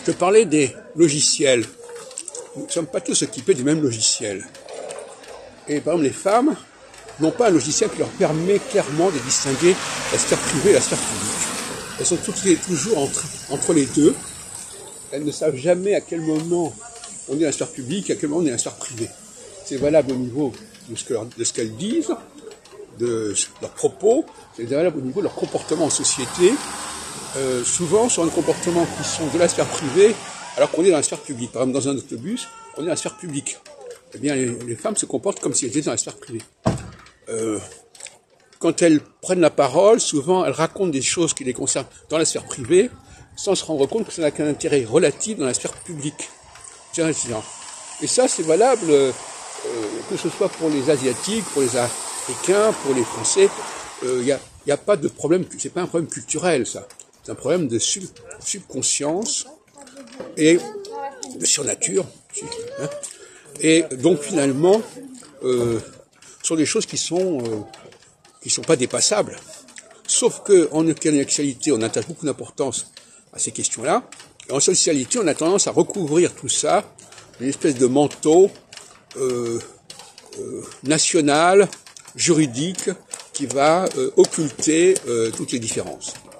Je parlais des logiciels. Nous ne sommes pas tous équipés du même logiciel. Et par exemple, les femmes n'ont pas un logiciel qui leur permet clairement de distinguer la sphère privée et la sphère publique. Elles sont toujours entre les deux. Elles ne savent jamais à quel moment on est dans la sphère publique et à quel moment on est dans la sphère privée. C'est valable au niveau de ce qu'elles disent, de leurs propos, c'est valable au niveau de leur comportement en société. Souvent, sur un comportement qui sont de la sphère privée, alors qu'on est dans la sphère publique. Par exemple, dans un autobus, on est dans la sphère publique. Eh bien, les femmes se comportent comme si elles étaient dans la sphère privée. Quand elles prennent la parole, souvent, elles racontent des choses qui les concernent dans la sphère privée, sans se rendre compte que ça n'a qu'un intérêt relatif dans la sphère publique. Et ça, c'est valable, que ce soit pour les Asiatiques, pour les Africains, pour les Français. Il n'y a pas de problème, c'est pas un problème culturel, ça. C'est un problème de subconscience et de surnature. Et donc finalement, sont des choses qui sont pas dépassables. Sauf que en intellectualité, on attache beaucoup d'importance à ces questions-là. Et en socialité, on a tendance à recouvrir tout ça d'une espèce de manteau national, juridique, qui va occulter toutes les différences.